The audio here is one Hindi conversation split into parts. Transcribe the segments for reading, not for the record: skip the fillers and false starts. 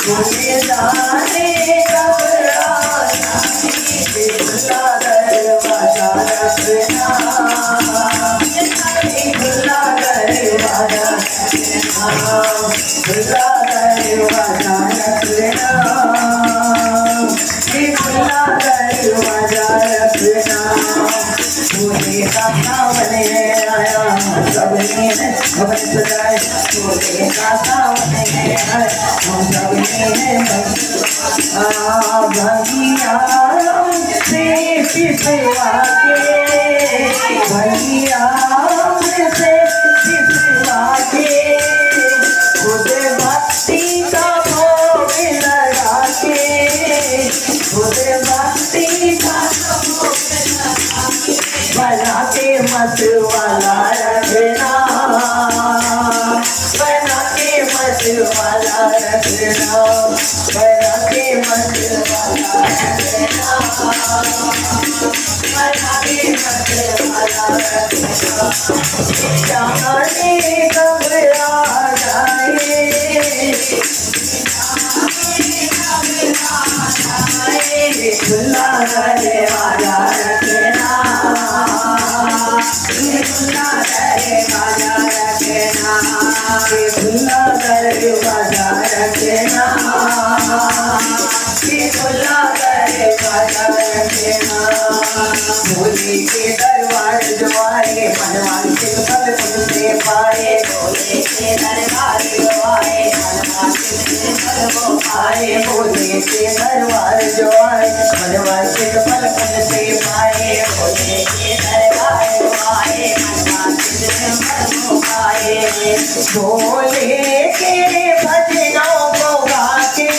मुझे जाने कब आना खुला दरवाजा रखना खुला दरवाजा रखना खुला दरवाजा रखना खुला दरवाजा रखना मुझे का सावन आया सबने खबर सजाए मुझे का सावन आया सबने भंगिया से पिसवा के भंगिया से पिसवा के खुद भक्ति का भोग लगा के खुद भक्ति का बना के मत वाला रखना बना के मत वाला रखना बना के मत वाला रखना बना के मत वाला रखना जाने कब आ जाए खुला दरवाजा रखना खुला दरवाजा रखना खुला दरवाजा रखना खुला दरवाजा रखना भोले के दरबार जो आए मनवान के फल उनसे पाए भोले के दरबार जो आए मनवान के फल वो पाए भोले के दरबार जो आए मनवान के फल उनसे पाए भोले के दरबार जो आए मनवान के फल वो पाए भोले के भजनों को गा के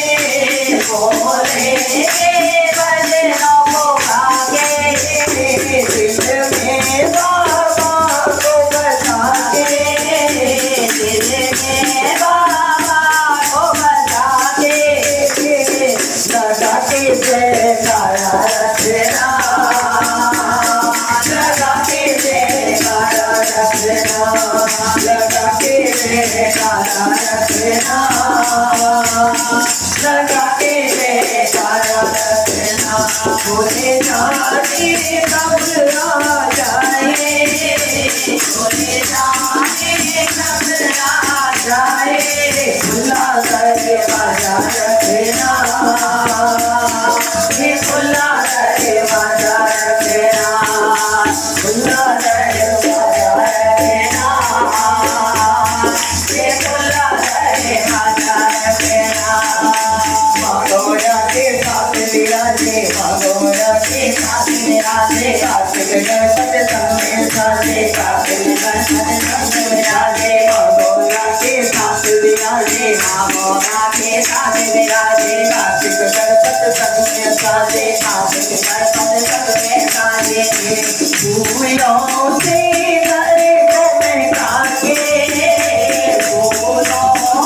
भोले के भजनों को गा के दिल में बाबा को बता के दिल में बाबा को बता के लगा के जयकारा रखना लगा के जयकारा रखना लगा के जयकारा रखना लगा के जयकारा रखना भोले जाने कब आ जाए भोले जाने कब आ जाए खुला दरवाजा रखना खुला दरवाजा रखना खुला दरवाजा रखना खुला दरवाजा रखना भगोरा के साथ विराजे भगोरा के साथ विराजे कार्तिक गणपति संग साजे कार्तिक गणपति संग विराजे भगोरा के साथ विराजे भगोरा के साथ विराजे कार्तिक गणपति संग साजे कार्तिक गणपति संग साजे फूलों से घर को महका के फूलों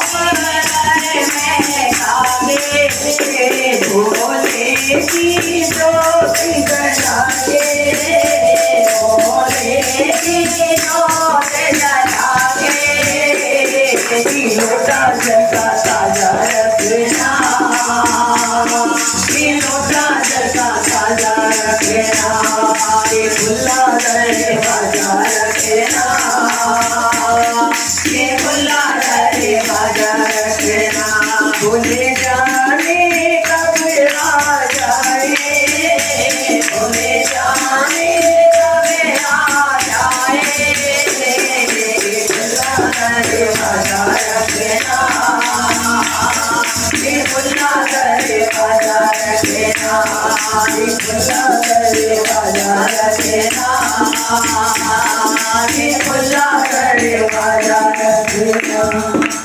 भोले की ज्योति जला के भोले की ज्योति जला के लोटा जगा ताजा रखना लोटा जगा ताजा रखना खुला दरवाजा रखना खुला दरवाजा रखना भोले जाने कब आ जाए भोले जाने कब आ जाए खुला दरवाजा रखना खुला दरवाजा रखना खुला दरवाजा रखना खुला